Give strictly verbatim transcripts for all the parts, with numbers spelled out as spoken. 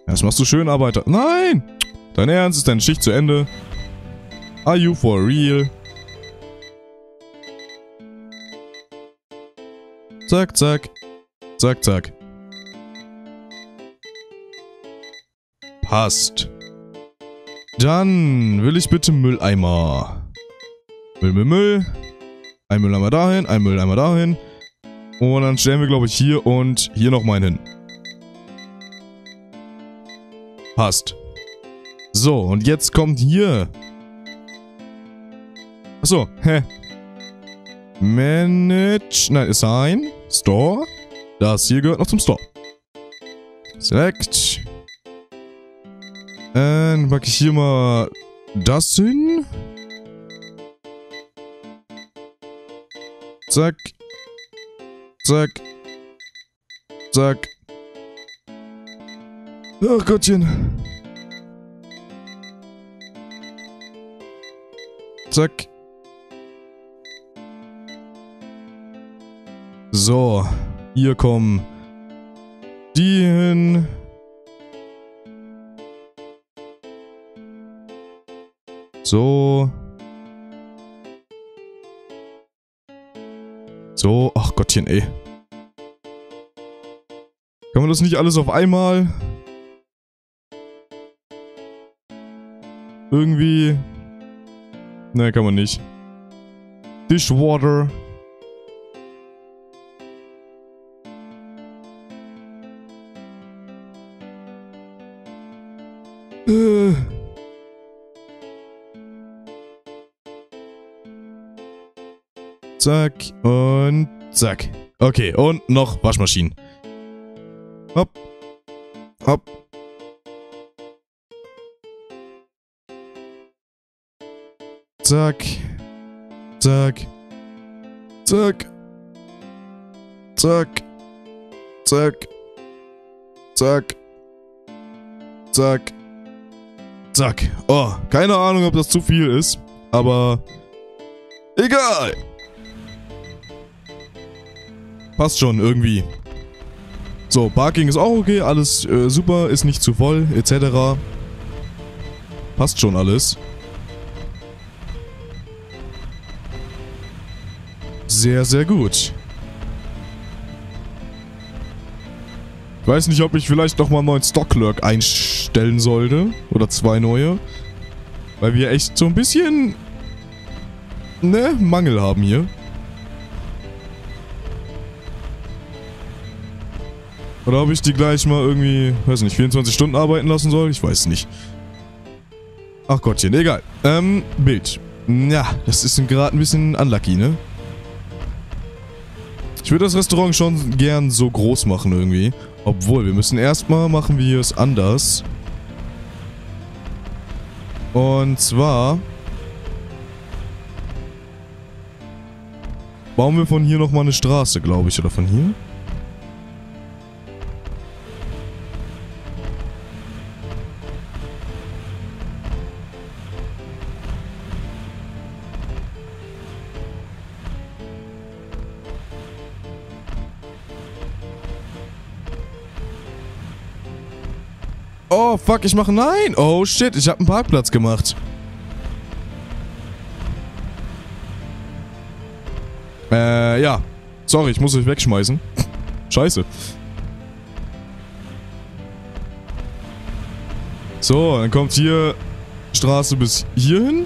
Das machst du schön, Arbeiter. Nein! Dein Ernst? Ist deine Schicht zu Ende? Are you for real? Zack, zack. Zack, zack. Passt. Dann will ich bitte Mülleimer. Müll, Müll, Müll. Ein Mülleimer dahin, ein Mülleimer dahin. Und dann stellen wir, glaube ich, hier und hier noch meinen hin. Passt. So, und jetzt kommt hier. Achso, hä? Manage. Nein, Assign. Store. Das hier gehört noch zum Store. Select. Dann packe ich hier mal das hin. Zack. Zack. Zack. Ach Gottchen. Zack. So. Hier kommen die hin. So. So. Ach Gottchen, ey. Kann man das nicht alles auf einmal? Irgendwie... Ne, kann man nicht. Dishwater. Äh. Zack und zack. Okay, und noch Waschmaschinen. Hopp. Hopp. Zack. Zack. Zack. Zack. Zack. Zack. Zack. Zack. Oh, keine Ahnung, ob das zu viel ist, aber egal. Passt schon, irgendwie. So, Parking ist auch okay, alles äh, super, ist nicht zu voll, et cetera. Passt schon alles. Sehr, sehr gut. Ich weiß nicht, ob ich vielleicht nochmal einen neuen Stock-Clerk einstellen sollte. Oder zwei neue. Weil wir echt so ein bisschen... ne, Mangel haben hier. Oder ob ich die gleich mal irgendwie, weiß nicht, vierundzwanzig Stunden arbeiten lassen soll? Ich weiß es nicht. Ach Gottchen, egal. Ähm, Bild. Ja, das ist gerade ein bisschen unlucky, ne? Ich würde das Restaurant schon gern so groß machen irgendwie. Obwohl, wir müssen erstmal machen wir es anders. Und zwar... bauen wir von hier nochmal eine Straße, glaube ich. Oder von hier? Oh, fuck, ich mache... Nein! Oh, shit, ich habe einen Parkplatz gemacht. Äh, ja. Sorry, ich muss euch wegschmeißen. Scheiße. So, dann kommt hier Straße bis hierhin.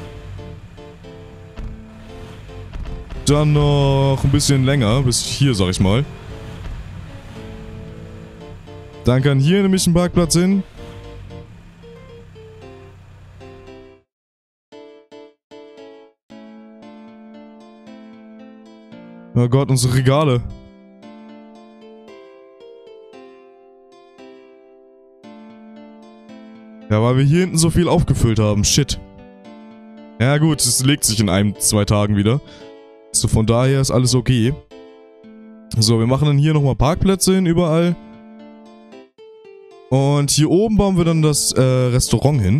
Dann noch ein bisschen länger, bis hier, sag ich mal. Dann kann hier nämlich ein Parkplatz hin. Oh Gott, unsere Regale. Ja, weil wir hier hinten so viel aufgefüllt haben. Shit. Ja gut, es legt sich in einem, zwei Tagen wieder. So, von daher ist alles okay. So, wir machen dann hier nochmal Parkplätze hin, überall. Und hier oben bauen wir dann das äh, Restaurant hin.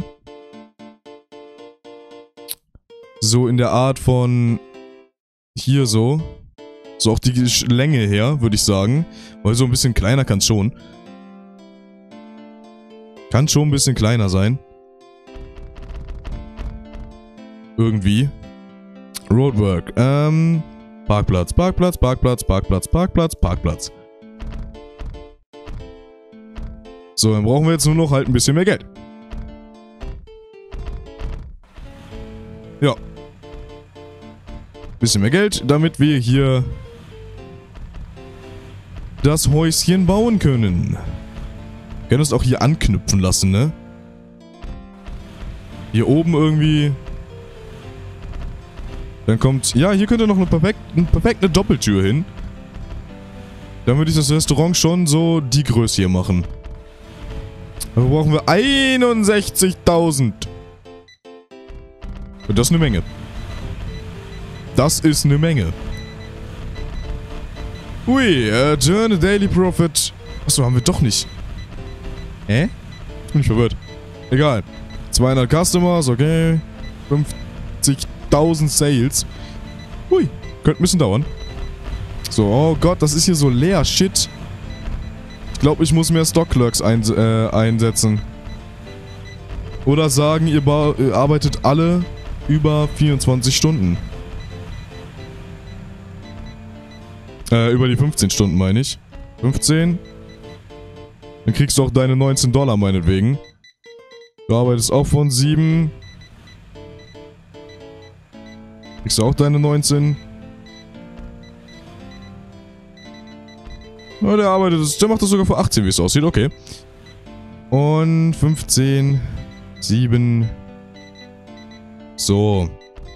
So in der Art von... hier so. So auch die Länge her, würde ich sagen. Weil so ein bisschen kleiner kann es schon. Kann schon ein bisschen kleiner sein. Irgendwie. Roadwork. Ähm, Parkplatz, Parkplatz, Parkplatz, Parkplatz, Parkplatz, Parkplatz. So, dann brauchen wir jetzt nur noch halt ein bisschen mehr Geld. Ja. Bisschen mehr Geld, damit wir hier das Häuschen bauen können. Wir können es auch hier anknüpfen lassen, ne? Hier oben irgendwie. Dann kommt... Ja, hier könnte noch eine, perfekt, eine perfekte Doppeltür hin. Dann würde ich das Restaurant schon so die Größe hier machen. Dafür brauchen wir einundsechzigtausend. Und das ist eine Menge. Das ist eine Menge. Ui, uh, turn a daily profit. Achso, haben wir doch nicht. Hä? Bin ich verwirrt. Egal. zweihundert Customers, okay. fünfzigtausend Sales. Hui, könnte ein bisschen dauern. So, oh Gott, das ist hier so leer. Shit. Ich glaube, ich muss mehr Stock-Clerks ein, äh, einsetzen. Oder sagen, ihr, ihr arbeitet alle über vierundzwanzig Stunden. Äh, über die fünfzehn Stunden meine ich. fünfzehn. Dann kriegst du auch deine neunzehn Dollar meinetwegen. Du arbeitest auch von sieben. Kriegst du auch deine neunzehn. Ja, der arbeitet, der macht das sogar für achtzehn, wie es aussieht, okay. Und fünfzehn, sieben. So.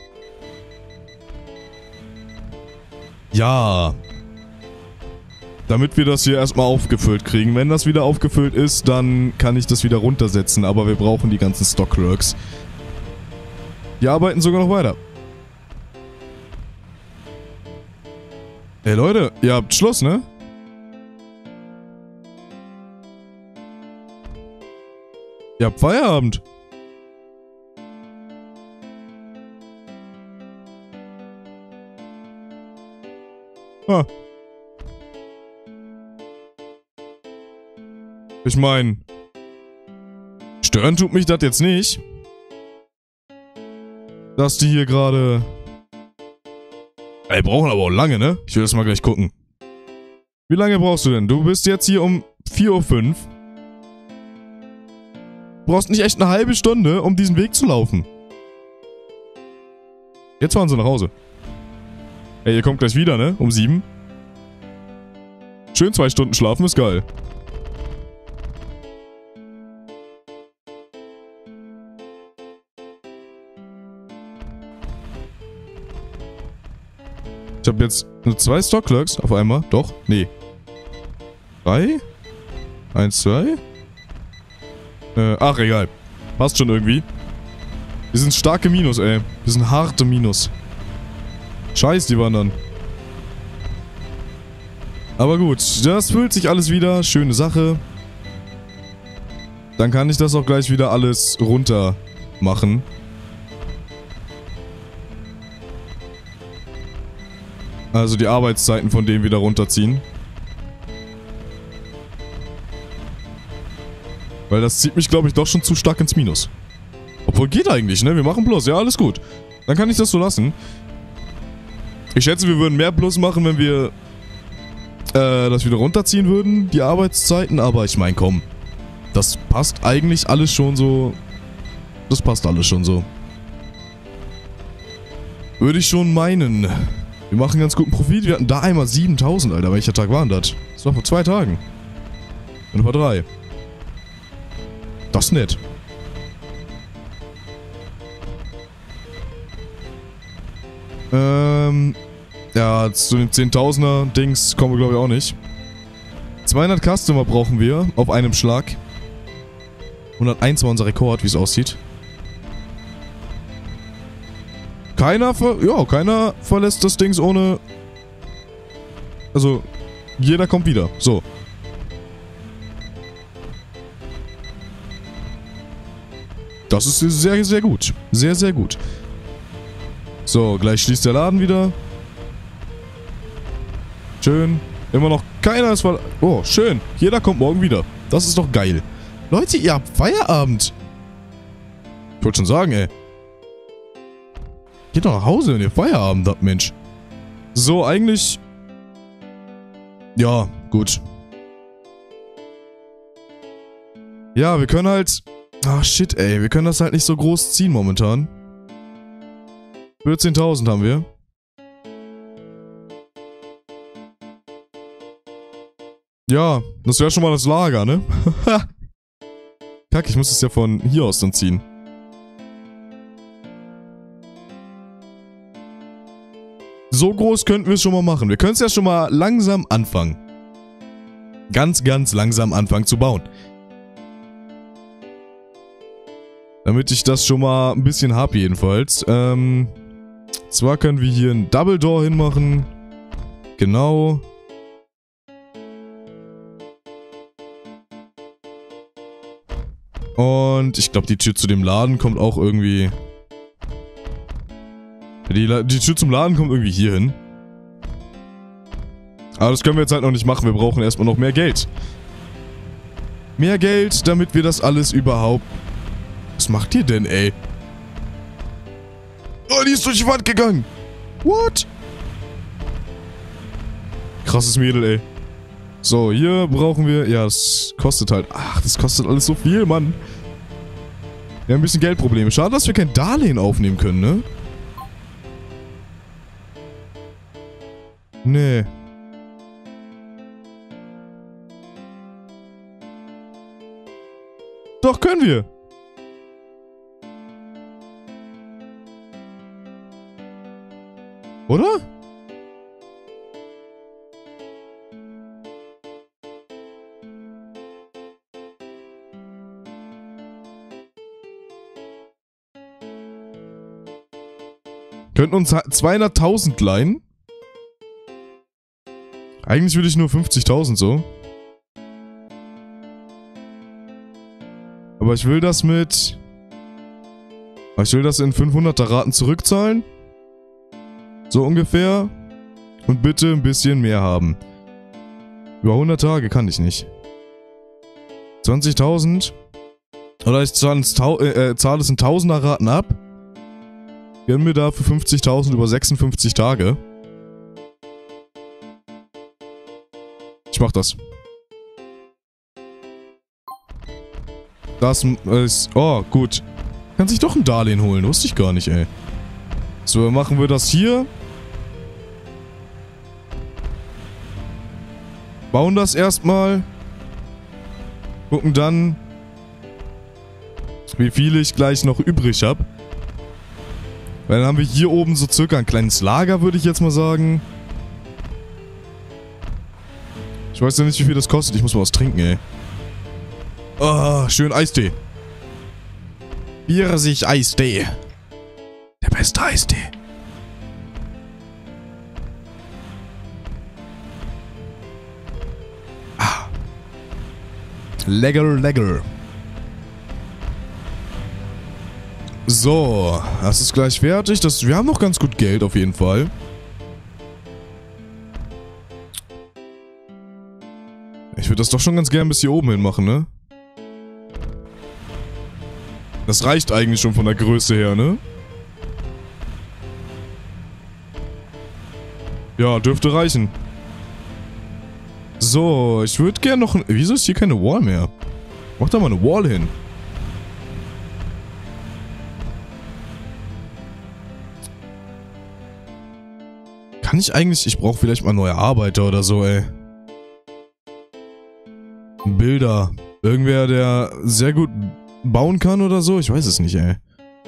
Ja. Damit wir das hier erstmal aufgefüllt kriegen. Wenn das wieder aufgefüllt ist, dann kann ich das wieder runtersetzen. Aber wir brauchen die ganzen Stock-Clerks. Die arbeiten sogar noch weiter. Ey Leute, ihr habt Schluss, ne? Ihr habt Feierabend. Ah. Ich meine, stören tut mich das jetzt nicht. Dass die hier gerade... Ey, brauchen aber auch lange, ne? Ich will das mal gleich gucken. Wie lange brauchst du denn? Du bist jetzt hier um vier Uhr fünf. Du brauchst nicht echt eine halbe Stunde, um diesen Weg zu laufen. Jetzt fahren sie nach Hause. Ey, ihr kommt gleich wieder, ne? Um sieben. Schön zwei Stunden schlafen, ist geil. Ich habe jetzt nur zwei Stock-Clerks auf einmal. Doch? Nee. Drei? Eins, zwei? Äh, ach, egal. Passt schon irgendwie. Wir sind starke Minus, ey. Wir sind harte Minus. Scheiß, die wandern. Aber gut, das füllt sich alles wieder. Schöne Sache. Dann kann ich das auch gleich wieder alles runter machen. Also die Arbeitszeiten von denen wieder runterziehen. Weil das zieht mich, glaube ich, doch schon zu stark ins Minus. Obwohl geht eigentlich, ne? Wir machen Plus. Ja, alles gut. Dann kann ich das so lassen. Ich schätze, wir würden mehr Plus machen, wenn wir äh, das wieder runterziehen würden, die Arbeitszeiten. Aber ich meine, komm. Das passt eigentlich alles schon so. Das passt alles schon so. Würde ich schon meinen. Wir machen ganz guten Profit. Wir hatten da einmal siebentausend, Alter. Welcher Tag war denn das? Das war vor zwei Tagen. Und vor drei. Das ist nett. Ähm, ja, zu den zehntausender-Dings kommen wir, glaube ich, auch nicht. zweihundert Customer brauchen wir auf einem Schlag. hunderteins war unser Rekord, wie es aussieht. Keiner, ver ja, keiner verlässt das Dings ohne... Also, jeder kommt wieder. So. Das ist sehr, sehr gut. Sehr, sehr gut. So, gleich schließt der Laden wieder. Schön. Immer noch keiner ist ver... Oh, schön. Jeder kommt morgen wieder. Das ist doch geil. Leute, ihr habt Feierabend. Ich wollte schon sagen, ey. Geht doch nach Hause, wenn ihr Feierabend habt, Mensch. So, eigentlich... Ja, gut. Ja, wir können halt... Ach, shit, ey. Wir können das halt nicht so groß ziehen momentan. vierzehntausend haben wir. Ja, das wäre schon mal das Lager, ne? Kack, ich muss es ja von hier aus dann ziehen. So groß könnten wir es schon mal machen. Wir können es ja schon mal langsam anfangen. Ganz, ganz langsam anfangen zu bauen. Damit ich das schon mal ein bisschen habe jedenfalls. Ähm, zwar können wir hier ein Double Door hinmachen. Genau. Und ich glaube, die Tür zu dem Laden kommt auch irgendwie... Die, die Tür zum Laden kommt irgendwie hier hin. Aber das können wir jetzt halt noch nicht machen. Wir brauchen erstmal noch mehr Geld. Mehr Geld, damit wir das alles überhaupt... Was macht ihr denn, ey? Oh, die ist durch die Wand gegangen. What? Krasses Mädel, ey. So, hier brauchen wir... Ja, das kostet halt... Ach, das kostet alles so viel, Mann. Wir haben ein bisschen Geldprobleme. Schade, dass wir kein Darlehen aufnehmen können, ne? Nee. Doch, können wir. Oder? Könnten uns zweihunderttausend leihen? Eigentlich will ich nur fünfzigtausend so. Aber ich will das mit... Ich will das in fünfhunderter Raten zurückzahlen. So ungefähr. Und bitte ein bisschen mehr haben. Über hundert Tage kann ich nicht. zwanzigtausend. Oder ich zahle es, äh, zahle es in tausender Raten ab. Gönn mir dafür fünfzigtausend über sechsundfünfzig Tage. Ich mach das. Das ist... Oh, gut. Kann sich doch ein Darlehen holen. Wusste ich gar nicht, ey. So, machen wir das hier. Bauen das erstmal. Gucken dann, wie viel ich gleich noch übrig habe. Weil dann haben wir hier oben so circa ein kleines Lager, würde ich jetzt mal sagen. Ich weiß ja nicht, wie viel das kostet. Ich muss mal was trinken, ey. Oh, schön Eistee. Pfirsich Eistee. Der beste Eistee. Ah. Lecker, lecker. So, das ist gleich fertig. Das, wir haben noch ganz gut Geld auf jeden Fall. Ich würde das doch schon ganz gern bis hier oben hin machen, ne? Das reicht eigentlich schon von der Größe her, ne? Ja, dürfte reichen. So, ich würde gern noch... Wieso ist hier keine Wall mehr? Mach da mal eine Wall hin. Kann ich eigentlich... Ich brauche vielleicht mal neue Arbeiter oder so, ey. Bilder. Irgendwer, der sehr gut bauen kann oder so? Ich weiß es nicht, ey.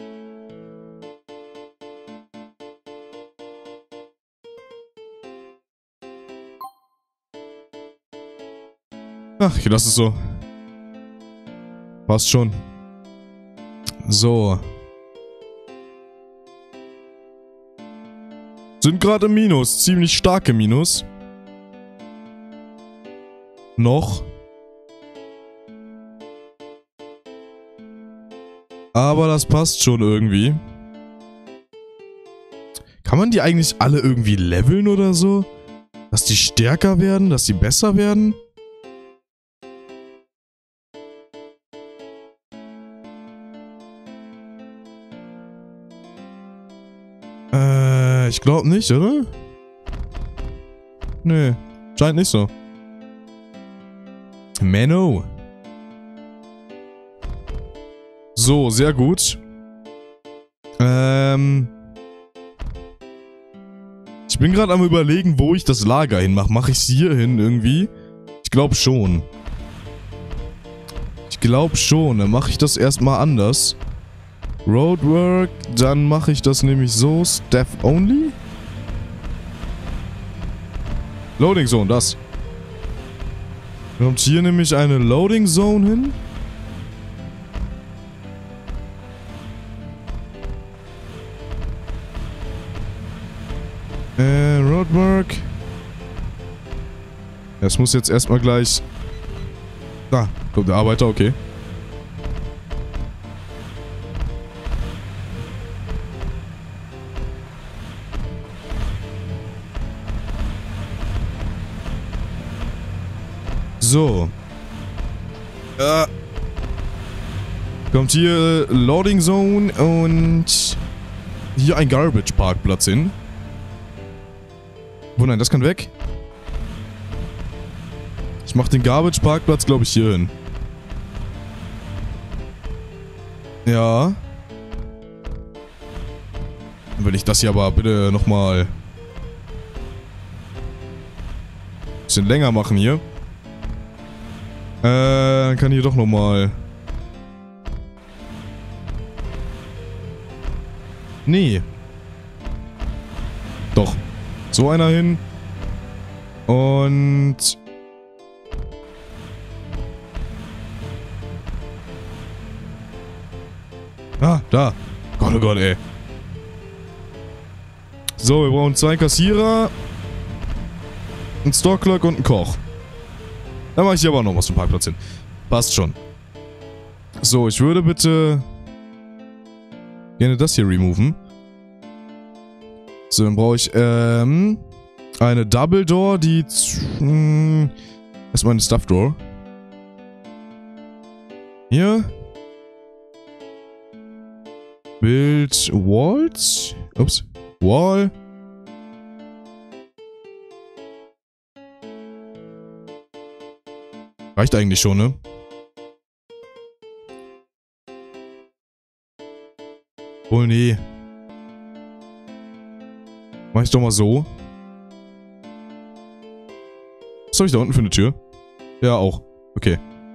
Ach, ich lasse es so. Passt schon. So. Sind gerade im Minus. Ziemlich starke Minus. Noch. Aber das passt schon irgendwie. Kann man die eigentlich alle irgendwie leveln oder so? Dass die stärker werden? Dass die besser werden? Äh, ich glaube nicht, oder? Nee, scheint nicht so. Menno. So, sehr gut. Ähm... Ich bin gerade am Überlegen, wo ich das Lager hinmache. Mache ich es hier hin irgendwie? Ich glaube schon. Ich glaube schon. Dann mache ich das erstmal anders. Roadwork. Dann mache ich das nämlich so. Staff only? Loading Zone, das. Kommt hier nämlich eine Loading Zone hin? Äh, Roadwork. Es muss jetzt erstmal gleich... Da, kommt der Arbeiter, okay. So. Äh. Kommt hier Loading Zone und hier ein Garbage Parkplatz hin. Oh nein, das kann weg. Ich mach den Garbage Parkplatz, glaube ich, hier hin. Ja. Dann will ich das hier aber bitte nochmal ein bisschen länger machen hier. Äh, dann kann hier doch nochmal. Nee. Doch. So einer hin. Und... Ah, da. Gott, oh Gott, ey. So, wir brauchen zwei Kassierer. Ein Stockclerk und einen Koch. Dann mache ich hier aber noch was zum Parkplatz hin. Passt schon. So, ich würde bitte gerne das hier removen. So, dann brauche ich, ähm, eine Double Door, die, mh, erstmal eine Stuff Door. Hier. Build Walls. Ups. Wall. Reicht eigentlich schon, ne? Wohl, nee. Mach ich doch mal so. Was habe ich da unten für eine Tür? Ja, auch. Okay.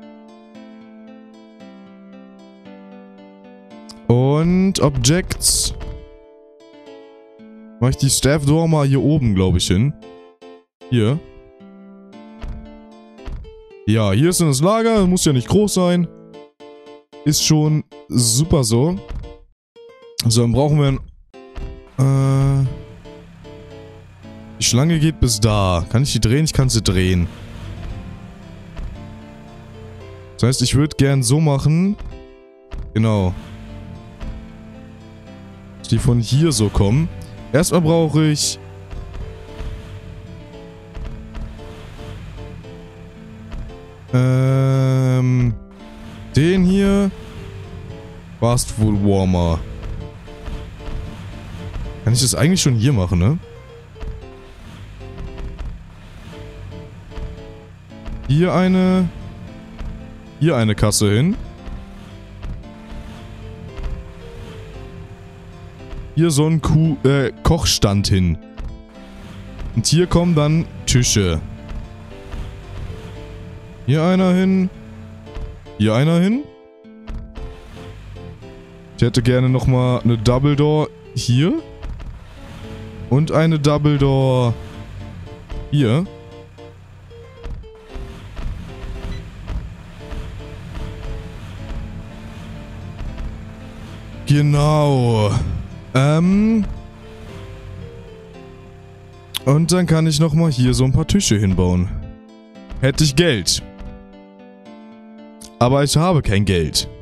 Und Objects. Mach ich die Staff Door mal hier oben, glaube ich, hin. Hier. Ja, hier ist das Lager. Muss ja nicht groß sein. Ist schon super so. So, dann brauchen wir ein... Äh... Die Schlange geht bis da. Kann ich die drehen? Ich kann sie drehen. Das heißt, ich würde gern so machen. Genau. Dass die von hier so kommen. Erstmal brauche ich... Ähm... Den hier. Fast Food Warmer. Kann ich das eigentlich schon hier machen, ne? Hier eine... Hier eine Kasse hin. Hier so ein Kuh, äh, Kochstand hin. Und hier kommen dann Tische. Hier einer hin. Hier einer hin. Ich hätte gerne nochmal eine Double Door hier. Und eine Double Door hier. Genau. Ähm. Und dann kann ich nochmal hier so ein paar Tische hinbauen. Hätte ich Geld. Aber ich habe kein Geld.